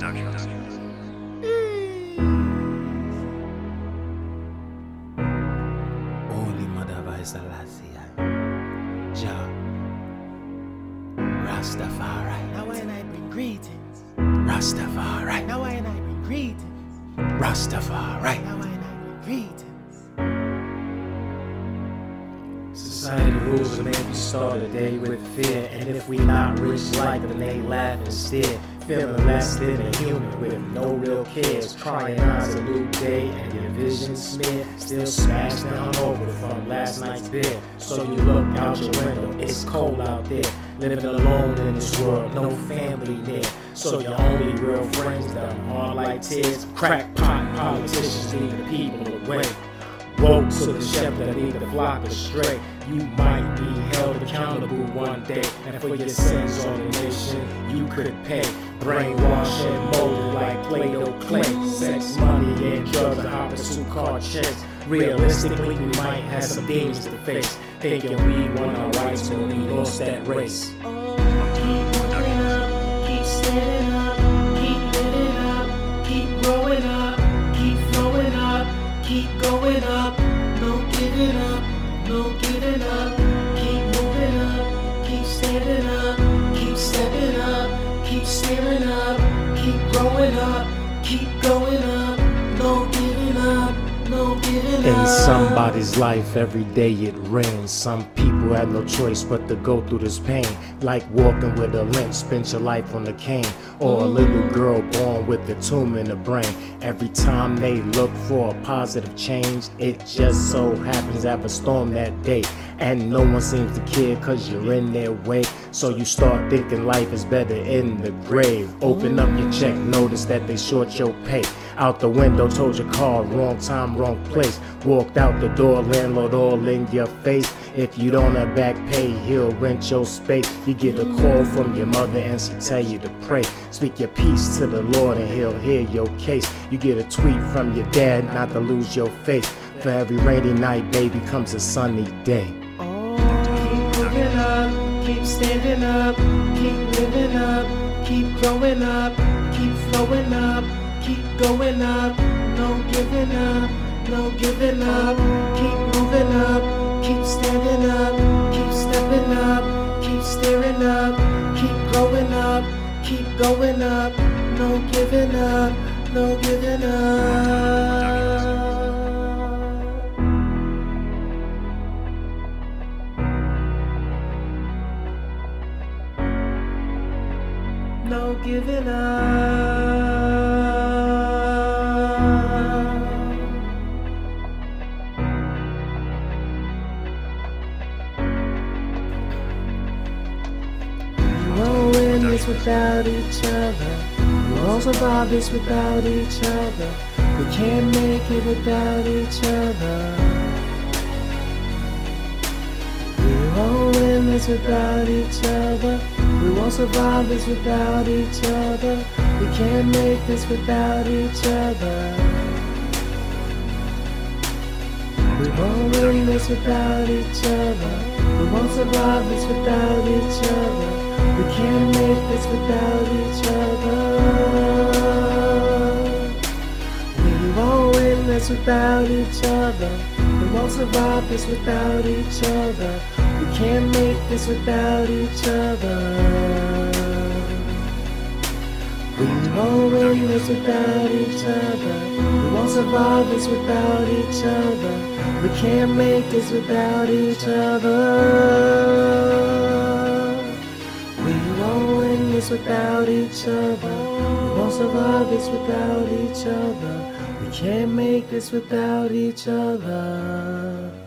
Holy Mother of Selassie, Jah, Rastafari. Now and I bring greetings. Rastafari. Now and I bring greetings. Rastafari. Now and I bring greetings. Society rules and make we start the day with fear. And if we not rich like them, they laugh and stare. Feeling less than a human with no real cares. Trying out a new day and your vision smeared. Still smashed and hungover from last night's beer. So you look out your window, it's cold out there. Living alone in this world, no family near. So your only real friends that hard like tears. Crackpot politicians lead the people away. Woe to the shepherd that lead the flock astray. You might be held accountable one day, and for your sins on the nation you could pay. Brainwashed and molded like Play-Doh clay. Sex, money, and drugs and hot pursuit card checks. Realistically, we might have some demons to face, thinking we won our rights when we lost that race. Oh, keep moving up, keep standing up, keep living up, keep growing up, keep flowing up, keep going up, no giving up, no giving up, keep moving up, keep standing up, keep stepping up, keep staring up, keep growing up, keep going up, no giving up, no giving up. In somebody's life, every day it rains. Some people have no choice but to go through this pain. Like walking with a limp, spend your life on a cane. Or a little girl born with a tumor in the brain. Every time they look for a positive change, it just so happens to have a storm that day. And no one seems to care cause you're in their way. So you start thinking life is better in the grave. Open up your check, notice that they short your pay. Out the window, told your car, wrong time, wrong place. Walked out the door, landlord all in your face. If you don't have back pay, he'll rent your space. You get a call from your mother and she tell you to pray. Speak your peace to the Lord and he'll hear your case. You get a tweet from your dad not to lose your faith. For every rainy night, baby, comes a sunny day. Oh, keep moving up, keep standing up, keep living up, keep growing up, keep flowing up, keep going up, no giving up, no giving up, keep moving up, keep standing up, keep stepping up, keep staring up, keep growing up, keep going up, no giving up, no giving up. No giving up. We won't win this without each other. We won't survive this without each other. We can't make it without each other. We won't win this without each other. We won't survive this without each other. We can't make this without each other. We won't win this without each other. We won't survive this without each other. We can't make this without each other. We won't win this without each other. We won't survive this without each other. We can't make this without each other. We won't win this without each other. We won't survive this without each other. We can't make this without each other. We won't win this without each other. We won't survive this without each other. We can't make this without each other.